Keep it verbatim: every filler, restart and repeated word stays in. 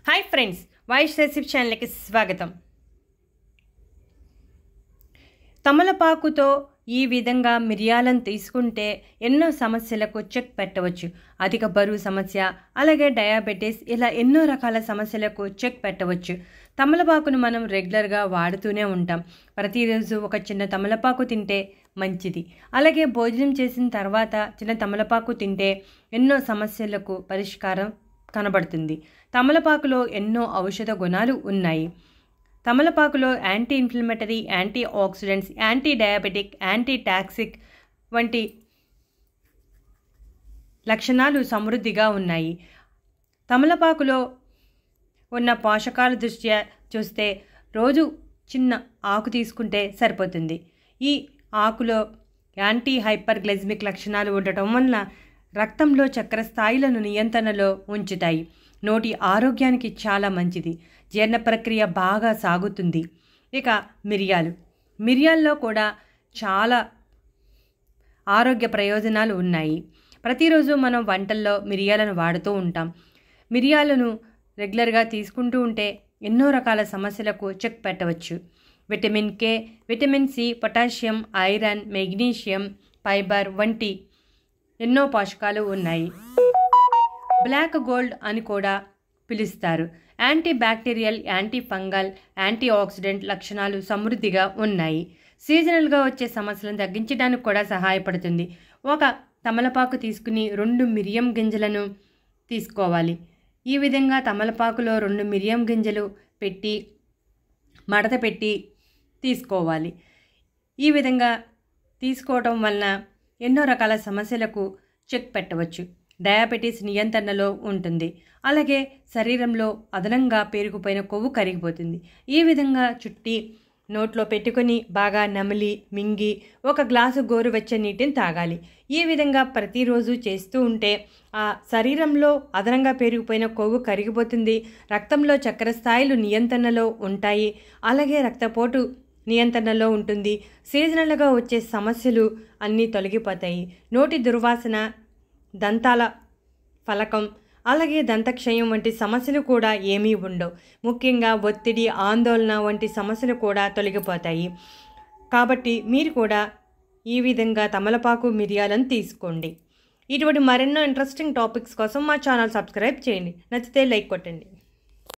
Hi friends, voice recipe ఛానల్కి స్వాగతం. తమలపాకుతో ఈ విధంగా మిరియాలను తీసుకుంటే ఎన్నో సమస్యలకు చెక్ పెట్టవచ్చు. అధిక బరువు సమస్య, అలాగే డయాబెటీస్, ఇలా ఎన్నో రకాల సమస్యలకు చెక్ పెట్టవచ్చు. తమలపాకును మనం రెగ్యులర్గా వాడుతూనే ఉంటాం. ప్రతిరోజు ఒక చిన్న తమలపాకు తింటే మంచిది. అలాగే భోజనం చేసిన తర్వాత చిన్న తమలపాకు తింటే ఎన్నో సమస్యలకు పరిష్కారం కనబడుతుంది. తమలపాకులో ఎన్నో ఔషధ గుణాలు ఉన్నాయి. తమలపాకులో anti inflammatory, anti oxidants, anti diabetic, anti toxic వంటి లక్షణాలు సమృద్ధిగా ఉన్నాయి. తమలపాకులో ఉన్న పోషకాల దృష్ట్యా చూస్తే రోజు చిన్న ఆకు తీసుకుంటే సరిపోతుంది. ఈ ఆకులో యాంటీ హైపర్గ్లైసెమిక్ లక్షణాలు ఉండటం వలన రక్తంలో చక్కెర స్థాయిలను నియంత్రణలో ఉంచుతాయి. నోటి ఆరోగ్యానికి చాలా మంచిది. జీర్ణ ప్రక్రియ బాగా సాగుతుంది. ఇక మిరియాలు మిరియాల్లో కూడా చాలా ఆరోగ్య ప్రయోజనాలు ఉన్నాయి. ప్రతిరోజు మనం వంటల్లో మిరియాలను వాడుతూ ఉంటాం. మిరియాలను రెగ్యులర్గా తీసుకుంటూ ఉంటే ఎన్నో రకాల సమస్యలకు చెక్ పెట్టవచ్చు. Vitamin K, vitamin C, potassium, iron, magnesium, fibre వంటి ఎన్నో పోషకాలు ఉన్నాయి. బ్లాక్ గోల్డ్ అని కూడా పిలుస్తారు. Anti bacterial, anti fungal, anti oxidant లక్షణాలు సమృద్ధిగా ఉన్నాయి. సీజనల్గా వచ్చే సమస్యలను తగ్గించడానికి కూడా సహాయపడుతుంది. ఒక తమలపాకు తీసుకుని రెండు మిరియం గింజలను తీసుకోవాలి. ఈ విధంగా తమలపాకులో రెండు మిరియం గింజలు పెట్టి మడత పెట్టి తీసుకోవాలి. ఈ విధంగా తీసుకోవటం వలన ఎన్నో రకాల సమస్యలకు చెక్ పెట్టవచ్చు. డయాబెటీస్ నియంత్రణలో ఉంటుంది. అలాగే శరీరంలో అదనంగా పేరుకుపోయిన కొవ్వు కరిగిపోతుంది. ఈ విధంగా చుట్టి నోట్లో పెట్టుకొని బాగా నమిలి మింగి ఒక గ్లాసు గోరువెచ్చని నీటిని తాగాలి. ఈ విధంగా ప్రతిరోజు చేస్తూ ఉంటే ఆ శరీరంలో అదనంగా పెరిగిపోయిన కొవ్వు కరిగిపోతుంది. రక్తంలో చక్కెర స్థాయిలు నియంత్రణలో ఉంటాయి. అలాగే రక్తపోటు నియంత్రణలో ఉంటుంది. సీజనల్గా వచ్చే సమస్యలు అన్నీ తొలగిపోతాయి. నోటి దుర్వాసన, దంతాల ఫలకం, అలాగే దంతక్షయం వంటి సమస్యలు కూడా ఏమీ ఉండవు. ముఖ్యంగా ఒత్తిడి, ఆందోళన వంటి సమస్యలు కూడా తొలగిపోతాయి. కాబట్టి మీరు కూడా ఈ విధంగా తమలపాకు మిరియాలను తీసుకోండి. ఇటువంటి మరెన్నో ఇంట్రెస్టింగ్ టాపిక్స్ కోసం మా ఛానల్ సబ్స్క్రైబ్ చేయండి. నచ్చితే లైక్ కొట్టండి.